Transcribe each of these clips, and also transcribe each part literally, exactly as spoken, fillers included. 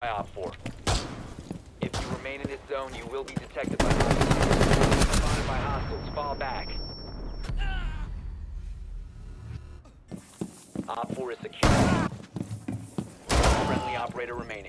Op four. If you remain in this zone, you will be detected by hostiles. Spotted by hostiles. Fall back. Op four is secure. Friendly operator remaining.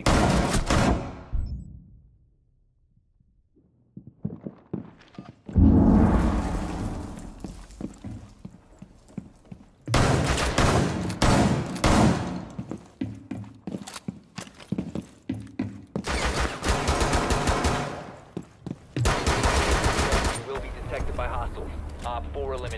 By hostiles. Op four eliminated.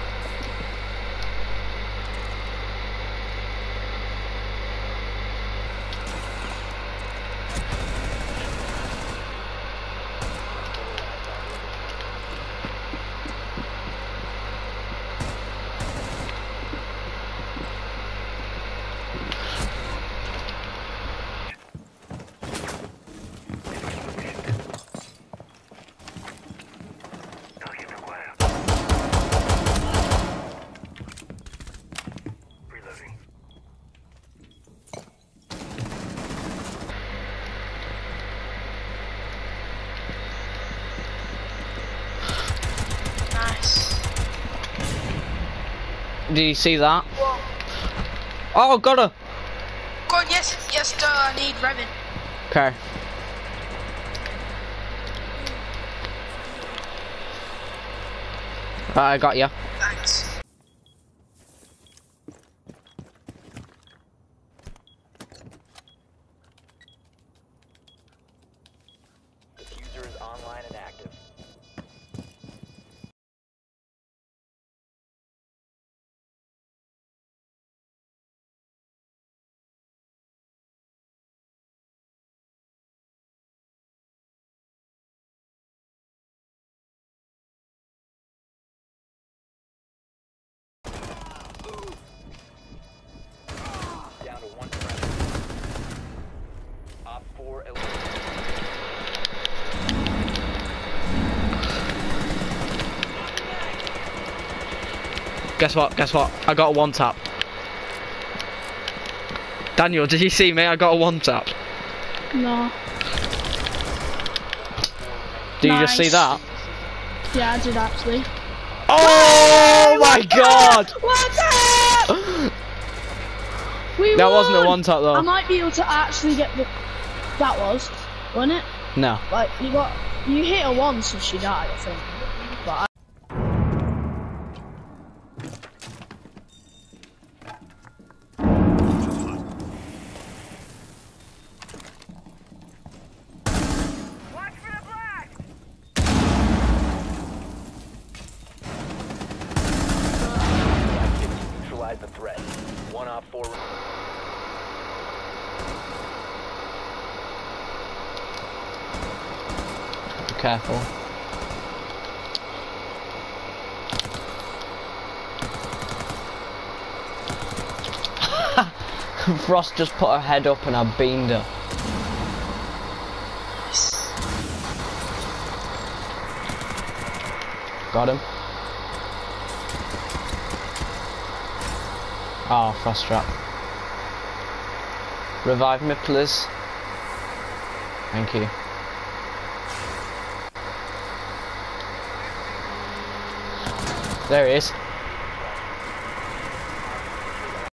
Do you see that? Whoa. Oh, got her! God, yes, yes, duh, I need revving. Okay. Right, I got you. Thanks. Diffuser is online and active. Down to one friendly. Op four eliminated. Guess what? Guess what? I got a one tap. Daniel, did you see me? I got a one tap. No. Did you Nice. just see that? Yeah, I did actually. Oh my god! What's up? We That won! wasn't a one tap though. I might be able to actually get the. That was, wasn't it? No. Like you got, you hit her once and she died, I think. But I Neutralize the threat. One op four. Be careful. Frost just put her head up and I beamed her. Got him. Oh, frost trap. Revive me, please. Thank you. There he is.